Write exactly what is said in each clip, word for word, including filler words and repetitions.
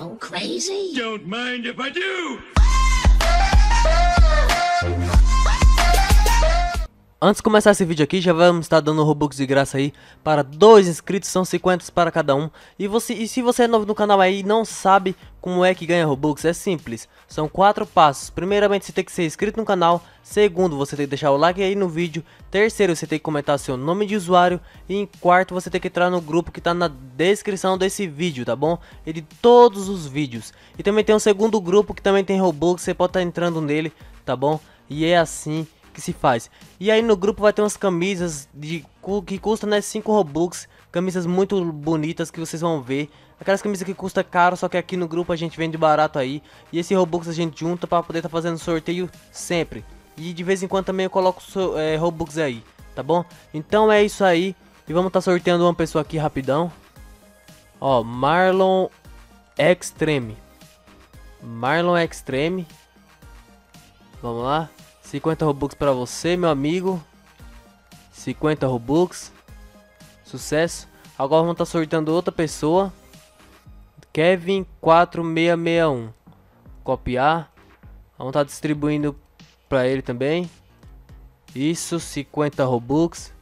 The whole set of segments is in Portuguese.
So crazy. Don't mind if I do. Antes de começar esse vídeo aqui, já vamos estar dando Robux de graça aí para dois inscritos, são cinquenta para cada um. E, você, e se você é novo no canal aí e não sabe como é que ganha Robux, é simples. São quatro passos. Primeiramente, você tem que ser inscrito no canal. Segundo, você tem que deixar o like aí no vídeo. Terceiro, você tem que comentar seu nome de usuário. E em quarto, você tem que entrar no grupo que está na descrição desse vídeo, tá bom? E de todos os vídeos. E também tem um segundo grupo que também tem Robux, você pode estar entrando nele, tá bom? E é assim que se faz. E aí no grupo vai ter umas camisas de que custam, né, cinco Robux, camisas muito bonitas que vocês vão ver. Aquelas camisas que custa caro, só que aqui no grupo a gente vende barato aí. E esse Robux a gente junta para poder estar tá fazendo sorteio sempre. E de vez em quando também eu coloco é, Robux aí, tá bom? Então é isso aí. E vamos estar tá sorteando uma pessoa aqui rapidão. Ó, Marlon Extreme. Marlon Extreme. Vamos lá. cinquenta Robux pra você, meu amigo. cinquenta Robux. Sucesso. Agora vamos estar sorteando outra pessoa. Kevin quatro seis seis um. Copiar. Vamos estar distribuindo pra ele também. Isso, cinquenta Robux.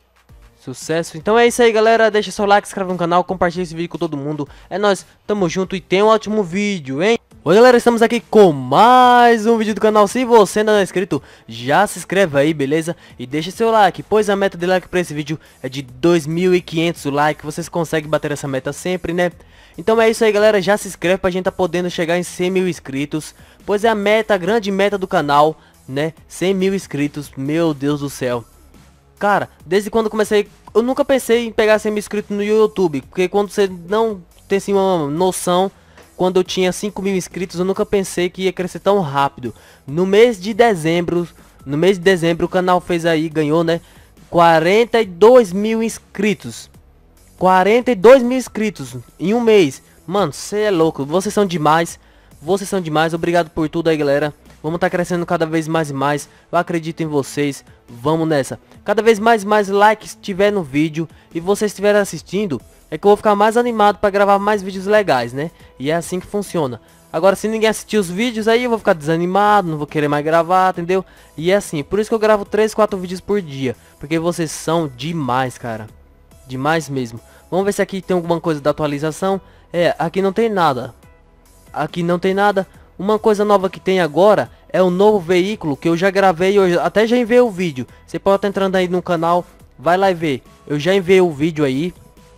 Sucesso. Então é isso aí, galera. Deixa seu like, se inscreve no canal, compartilha esse vídeo com todo mundo. É nóis, tamo junto e tem um ótimo vídeo, hein? Oi galera, estamos aqui com mais um vídeo do canal. Se você ainda não é inscrito, já se inscreve aí, beleza? E deixa seu like, pois a meta de like para esse vídeo é de dois mil e quinhentos likes. Vocês conseguem bater essa meta sempre, né? Então é isso aí, galera, já se inscreve pra gente tá podendo chegar em cem mil inscritos. Pois é a meta, a grande meta do canal, né? cem mil inscritos, meu Deus do céu. Cara, desde quando comecei, eu nunca pensei em pegar cem mil inscritos no YouTube. Porque quando você não tem assim uma noção, quando eu tinha cinco mil inscritos, eu nunca pensei que ia crescer tão rápido. No mês de dezembro, no mês de dezembro o canal fez aí, ganhou, né, quarenta e dois mil inscritos. quarenta e dois mil inscritos em um mês. Mano, você é louco, vocês são demais. Vocês são demais, obrigado por tudo aí, galera. Vamos estar tá crescendo cada vez mais e mais. Eu acredito em vocês, vamos nessa. Cada vez mais e mais likes tiver no vídeo e vocês estiverem assistindo, é que eu vou ficar mais animado para gravar mais vídeos legais, né? E é assim que funciona. Agora, se ninguém assistir os vídeos, aí eu vou ficar desanimado, não vou querer mais gravar, entendeu? E é assim, por isso que eu gravo três, quatro vídeos por dia. Porque vocês são demais, cara. Demais mesmo. Vamos ver se aqui tem alguma coisa da atualização. É, aqui não tem nada. Aqui não tem nada. Uma coisa nova que tem agora é um novo veículo que eu já gravei, eu até já enviei o vídeo. Você pode estar entrando aí no canal, vai lá e ver. Eu já enviei o vídeo aí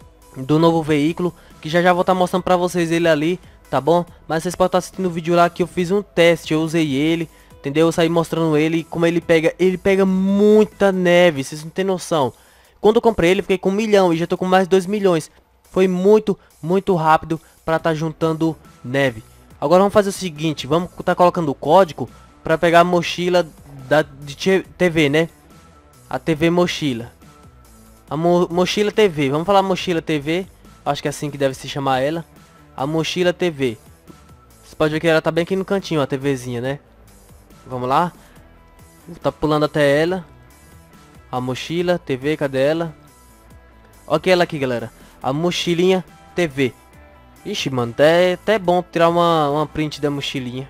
do novo veículo, que já já vou estar mostrando pra vocês ele ali, tá bom? Mas vocês podem estar assistindo o vídeo lá que eu fiz um teste, eu usei ele, entendeu? Eu saí mostrando ele, como ele pega, ele pega muita neve, vocês não tem noção. Quando eu comprei ele, fiquei com um milhão e já tô com mais de dois milhões. Foi muito, muito rápido pra estar juntando neve. Agora vamos fazer o seguinte, vamos estar colocando o código pra pegar a mochila da, de T V, né? A T V mochila. A mo mochila T V, vamos falar mochila T V, acho que é assim que deve se chamar ela. A mochila T V. Você pode ver que ela tá bem aqui no cantinho, a TVzinha, né? Vamos lá. Tá pulando até ela. A mochila T V, cadê ela? Ok, ela aqui, galera. A mochilinha T V. Ixi, mano, é até bom tirar uma, uma print da mochilinha.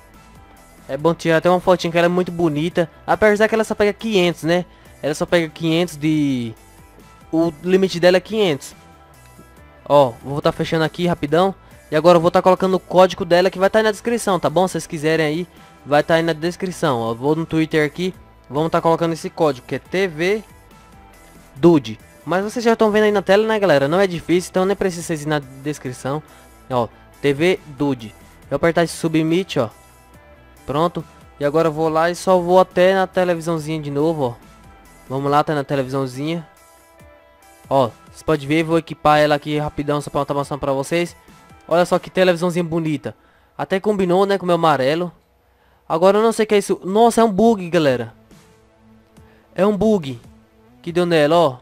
É bom tirar até uma fotinha que ela é muito bonita. Apesar que ela só pega quinhentos, né? Ela só pega quinhentos de... O limite dela é quinhentos. Ó, vou estar fechando aqui rapidão. E agora eu vou estar colocando o código dela que vai estar aí na descrição, tá bom? Se vocês quiserem aí, vai estar aí na descrição. Ó, vou no Twitter aqui. Vamos estar colocando esse código que é T V Dude. Mas vocês já estão vendo aí na tela, né, galera? Não é difícil, então nem precisa vocês ir na descrição. Ó, T V Dude. Eu apertar esse submit, ó. Pronto. E agora eu vou lá e só vou até na televisãozinha de novo, ó. Vamos lá, tá na televisãozinha. Ó, você pode ver, vou equipar ela aqui rapidão só pra estar mostrando pra vocês. Olha só que televisãozinha bonita. Até combinou, né, com o meu amarelo. Agora eu não sei o que é isso. Nossa, é um bug, galera. É um bug que deu nela, ó.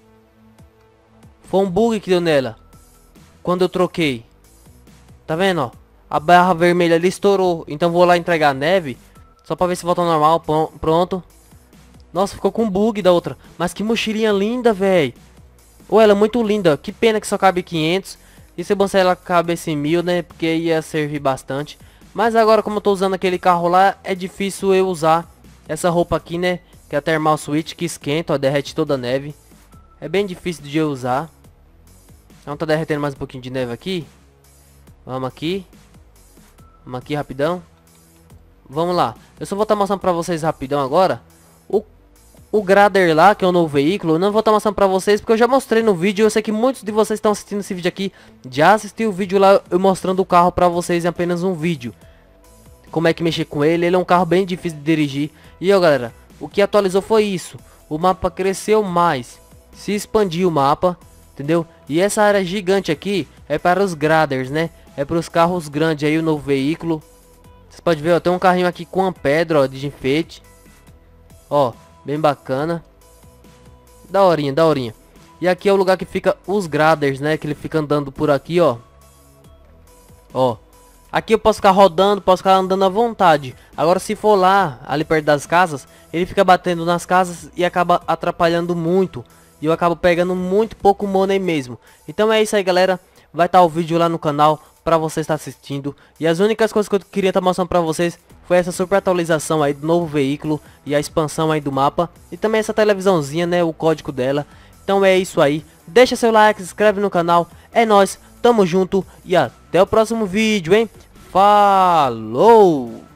Foi um bug que deu nela quando eu troquei. Tá vendo, ó? A barra vermelha ali estourou. Então vou lá entregar a neve só pra ver se volta ao normal. Pronto. Nossa, ficou com bug da outra. Mas que mochilinha linda, velho. Ô, ela é muito linda. Que pena que só cabe quinhentos. Isso é bom se ela cabe em mil, né? Porque ia servir bastante. Mas agora, como eu tô usando aquele carro lá, é difícil eu usar essa roupa aqui, né? Que é a Thermal Switch, que esquenta, ó, derrete toda a neve. É bem difícil de eu usar. Então tá derretendo mais um pouquinho de neve aqui. Vamos aqui. Vamos aqui rapidão. Vamos lá. Eu só vou estar mostrando pra vocês rapidão agora. O, o Grader lá, que é o novo veículo. Eu não vou estar mostrando pra vocês porque eu já mostrei no vídeo. Eu sei que muitos de vocês estão assistindo esse vídeo aqui já assistiu o vídeo lá eu mostrando o carro pra vocês em apenas um vídeo. Como é que mexer com ele. Ele é um carro bem difícil de dirigir. E ó galera, o que atualizou foi isso. O mapa cresceu mais. Se expandiu o mapa, entendeu? E essa área gigante aqui é para os Graders, né? É para os carros grandes aí, o novo veículo. Vocês podem ver, ó, tem um carrinho aqui com uma pedra, ó, de enfeite. Ó, bem bacana. Daorinha, daorinha. E aqui é o lugar que fica os Graders, né? Que ele fica andando por aqui, ó. Ó. Aqui eu posso ficar rodando, posso ficar andando à vontade. Agora se for lá, ali perto das casas, ele fica batendo nas casas e acaba atrapalhando muito. E eu acabo pegando muito pouco money mesmo. Então é isso aí galera. Vai estar o vídeo lá no canal pra você estar assistindo. E as únicas coisas que eu queria estar mostrando pra vocês foi essa super atualização aí do novo veículo e a expansão aí do mapa. E também essa televisãozinha, né, o código dela. Então é isso aí. Deixa seu like, se inscreve no canal. É nóis, tamo junto e até o próximo vídeo, hein. Falou!